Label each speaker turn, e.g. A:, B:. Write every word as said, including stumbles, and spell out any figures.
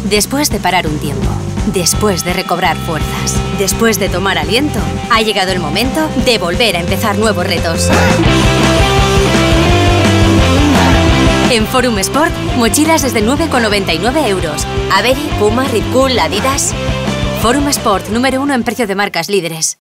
A: Después de parar un tiempo, después de recobrar fuerzas, después de tomar aliento, ha llegado el momento de volver a empezar nuevos retos. En Forum Sport, mochilas desde nueve con noventa y nueve euros. Avery, Puma, Red Bull, Adidas. Forum Sport, número uno en precio de marcas líderes.